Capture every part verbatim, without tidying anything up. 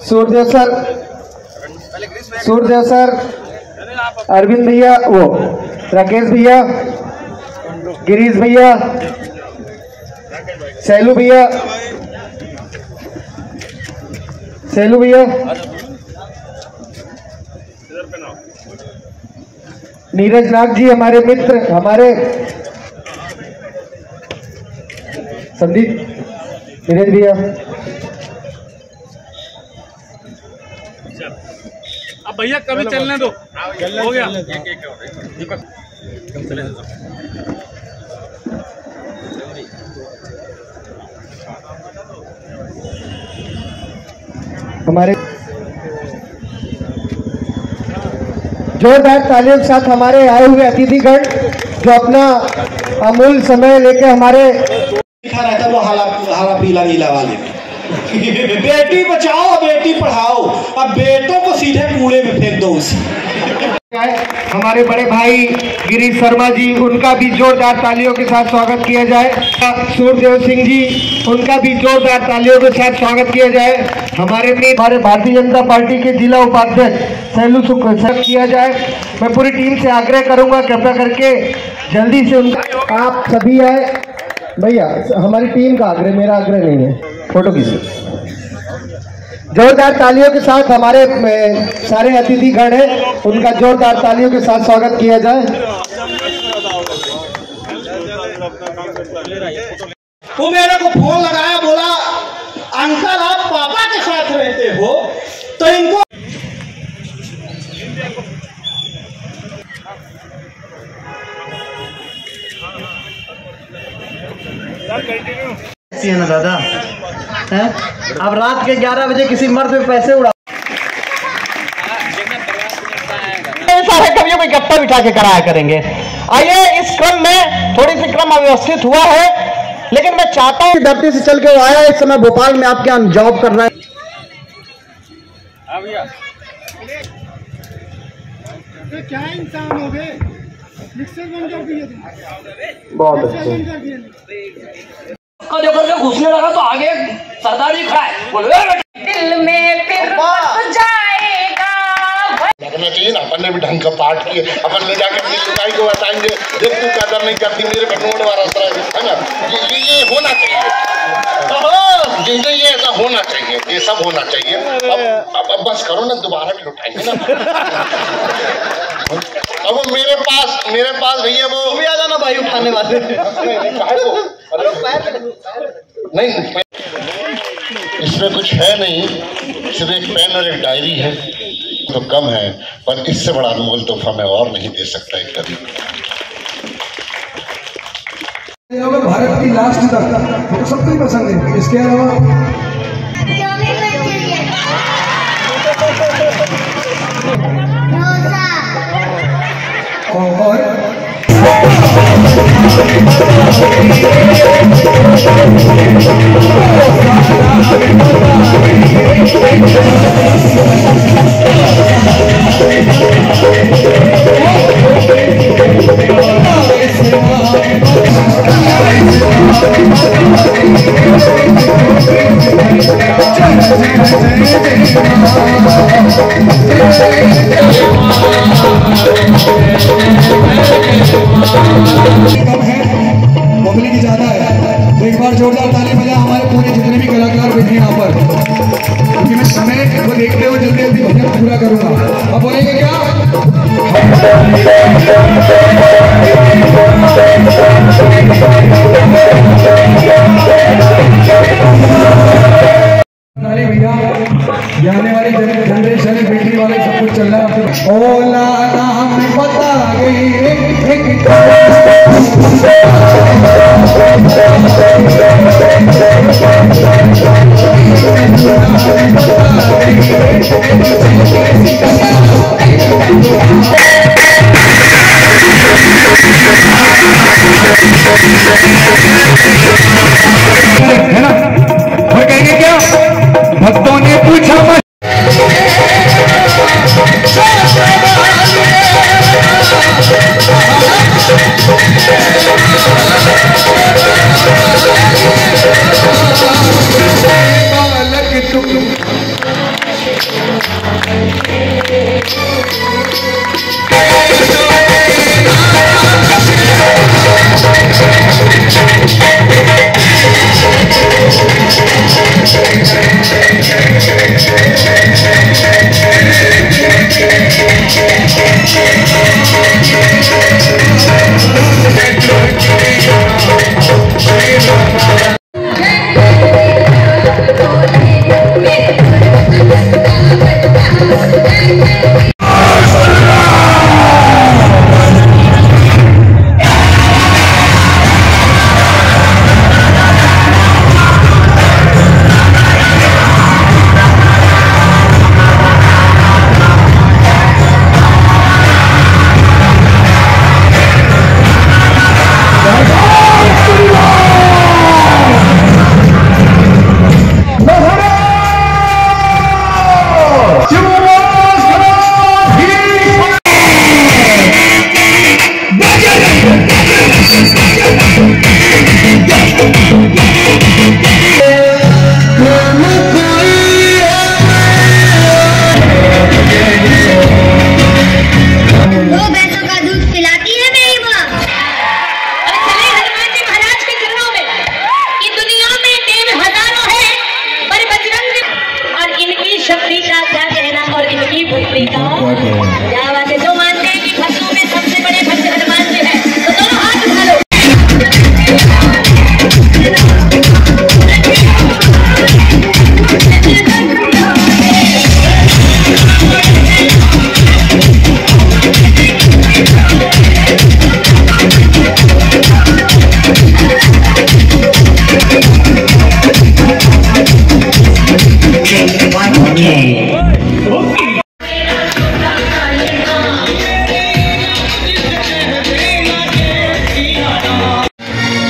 Suryadev sir, Suryadev sir, Arvind भैया, वो राकेश भैया, गिरीश भैया, सैलू भैया, सैलू भैया, नीरज नाग जी हमारे मित्र, हमारे संदीप, नीरज भैया। अब भैया कभी चलने दो, हो गया दीपक, चले दो। हमारे जोरदार तालियों के साथ हमारे आए हुए अतिथिगण जो अपना अमूल्य समय लेके हमारे लिखा रहता है वो हाला हाला पीला नीला वाले बेटी बचाओ बेटी पढ़ाओ, अब बेटों को सीधे कूड़े में फेंक दो उसी। हमारे बड़े भाई गिरीश शर्मा जी, उनका भी जोरदार तालियों के साथ स्वागत किया जाए। सूर्यदेव सिंह जी, उनका भी जोरदार तालियों के साथ स्वागत किया जाए। हमारे हमारे भारतीय जनता पार्टी के जिला उपाध्यक्ष सैलू सुख किया जाए। मैं पूरी टीम से आग्रह करूंगा कृपया करके जल्दी से उनका आप सभी आए। भैया हमारी टीम का आग्रह, मेरा आग्रह नहीं है। फोटो खींचिए। जोरदार तालियों के साथ हमारे सारे अतिथिगण हैं, उनका जोरदार तालियों के साथ स्वागत किया जाए। वो मेरे को फोन लगाया, बोला अंकल आप पापा के साथ रहते हो तो इनको है ना दादा है? अब रात के ग्यारह बजे किसी मर्द पे पैसे उड़ा सारे कवियों को इकट्ठा बिठा के कराया करेंगे। आइए, इस क्रम में थोड़ी सी क्रम अव्यवस्थित हुआ है, लेकिन मैं चाहता हूँ धरती से चल के वो आया, इस समय भोपाल में आपके यहाँ जॉब कर रहा है। क्या इंसान हो गए, मिक्सर बंद कर दिए, बहुत अच्छे घुसने लगा तो आगे सरदार जी खड़ा है, बोले दिल में फिर बस जाएगा। लगना चाहिए ना, अपन ने भी ढंग का पाठ किए, अपन ले जाकर लुगाई को बताएंगे देख तू कदर नहीं करती मेरे पे नोट वाला है ना, ये ये होना चाहिए, ये ये ऐसा होना चाहिए, ये सब होना चाहिए। अब अब, अब बस करो ना, दोबारा भी लुटाएंगे ना। अब वो मेरे पास मेरे पास भैया वो भी आ जाना भाई उठाने वाले नहीं, इसमें कुछ है नहीं, सिर्फ एक पेन और एक डायरी है तो कम है, पर इससे बड़ा अनमोल तोहफा मैं और नहीं दे सकता एक कभी। भारत की लास्ट तक तो सबको ही पसंद है, इसके अलावा और पब्लिक ज्यादा है, तो एक बार जोरदार ताली बजा हमारे पूरे जितने भी कलाकार बैठे यहाँ पर, क्योंकि मैं समय को देखते हुए जल्दी जल्दी भजन पूरा करूंगा। अब बोलेंगे क्या? भैया आने वाली जनरेशन बेटी वाले सब कुछ चल रहा है। ओला नाम बता गई है ना, और कहेंगे क्या भक्तों ने पूछा मत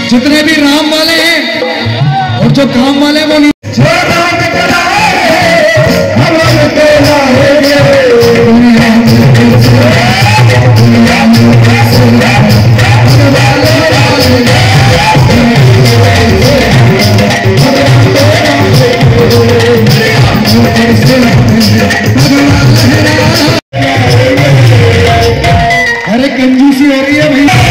जितने भी राम वाले हैं और जो काम वाले वो नहीं। अरे कंजूसी हो रही है भाई।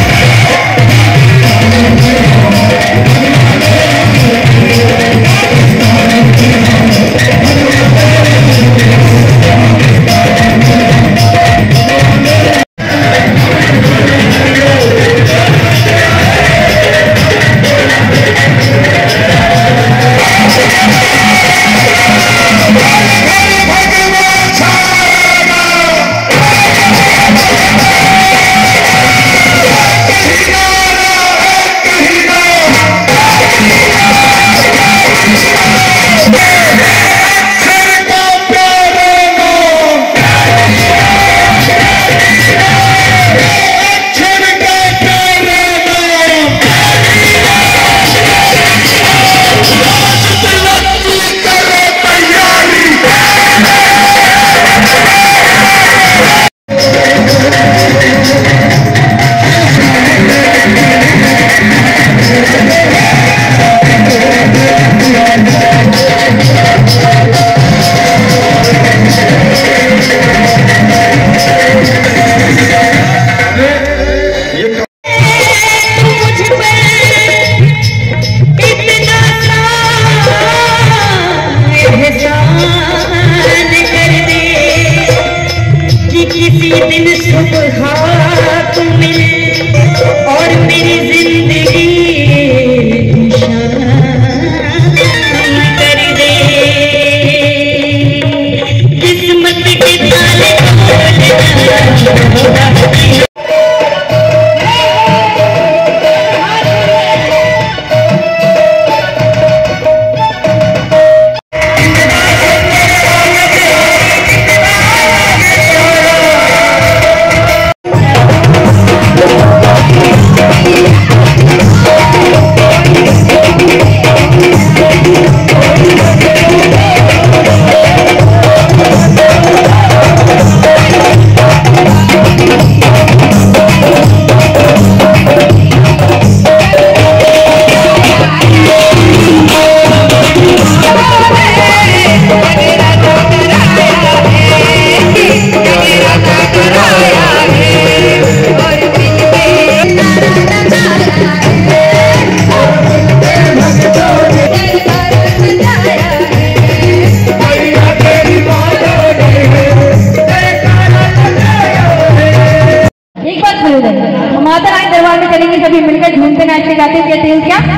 माता रानी दरबार में चलेंगे, सभी मिलकर झूमते नाचते गाते कहते हैं क्या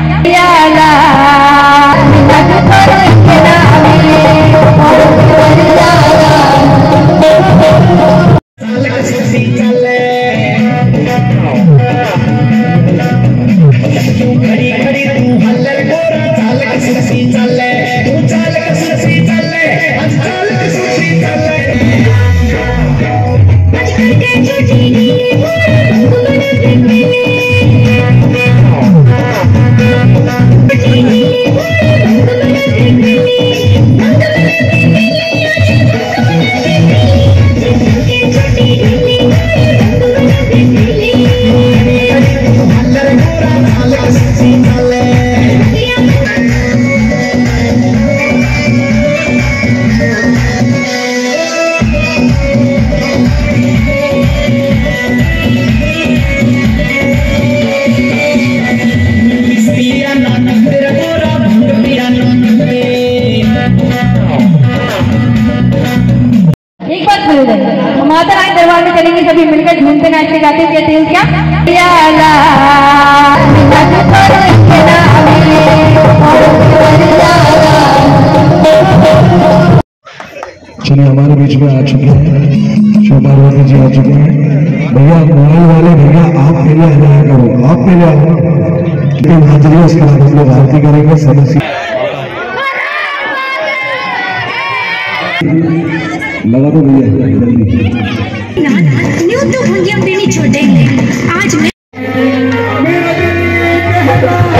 माता रानी दरबार में चलेंगे, सभी मिलकर झूमते नाचते गाते कहते हैं क्या चलिए हमारे बीच में आ चुके हैं शो पार्वती जी, आ चुके हैं। भैया मोबाइल वाले भैया आप पहले आया करो, आप पहले आओ, लेकिन हाजिरी उसके बाद हम लोग आरती करेंगे सदस्य लगा तो भैया न्यू तो भंगिया पीनी छोड़ेंगे आज मैं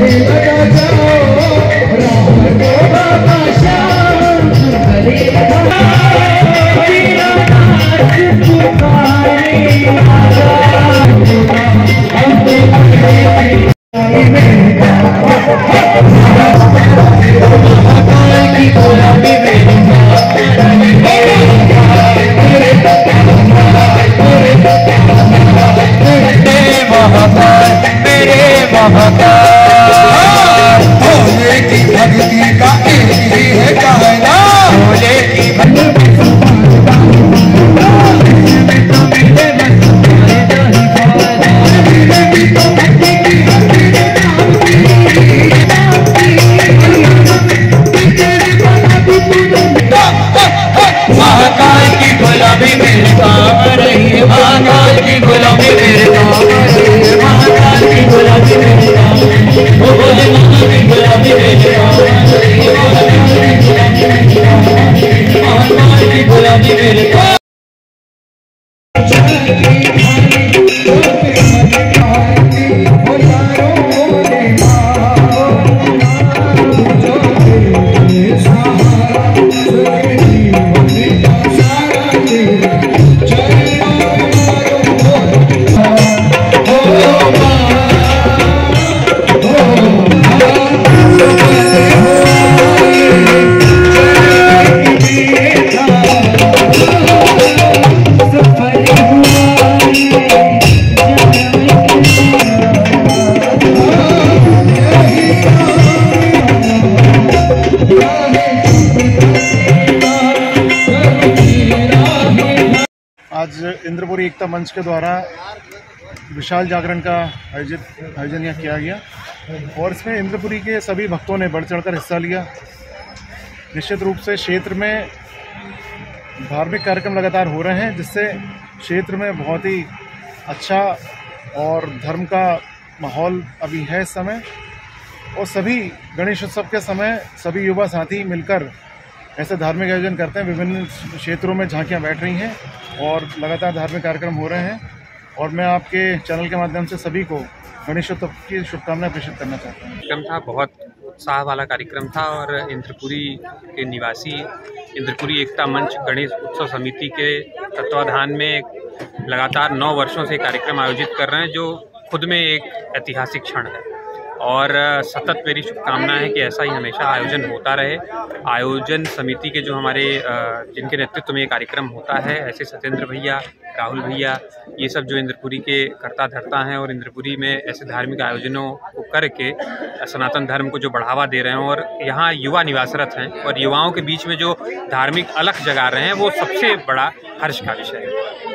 आज इंद्रपुरी एकता मंच के द्वारा विशाल जागरण का आयोजित आयोजन यहाँ किया गया और इसमें इंद्रपुरी के सभी भक्तों ने बढ़ चढ़कर हिस्सा लिया। निश्चित रूप से क्षेत्र में धार्मिक कार्यक्रम लगातार हो रहे हैं, जिससे क्षेत्र में बहुत ही अच्छा और धर्म का माहौल अभी है इस समय। और सभी गणेश उत्सव के समय सभी युवा साथी मिलकर ऐसे धार्मिक आयोजन करते हैं। विभिन्न क्षेत्रों में झांकियां बैठ रही हैं और लगातार धार्मिक कार्यक्रम हो रहे हैं और मैं आपके चैनल के माध्यम से सभी को गणेशोत्सव की शुभकामनाएं प्रेषित करना चाहता हूँ। कार्यक्रम था, बहुत उत्साह वाला कार्यक्रम था और इंद्रपुरी के निवासी इंद्रपुरी एकता मंच गणेश उत्सव समिति के तत्वाधान में लगातार नौ वर्षों से कार्यक्रम आयोजित कर रहे हैं, जो खुद में एक ऐतिहासिक क्षण है और सतत मेरी शुभकामना है कि ऐसा ही हमेशा आयोजन होता रहे। आयोजन समिति के जो हमारे जिनके नेतृत्व में ये कार्यक्रम होता है, ऐसे सत्येंद्र भैया, राहुल भैया, ये सब जो इंद्रपुरी के कर्ता धर्ता हैं और इंद्रपुरी में ऐसे धार्मिक आयोजनों को करके सनातन धर्म को जो बढ़ावा दे रहे हैं और यहाँ युवा निवासरत हैं और युवाओं के बीच में जो धार्मिक अलख जगा रहे हैं, वो सबसे बड़ा हर्ष का विषय है।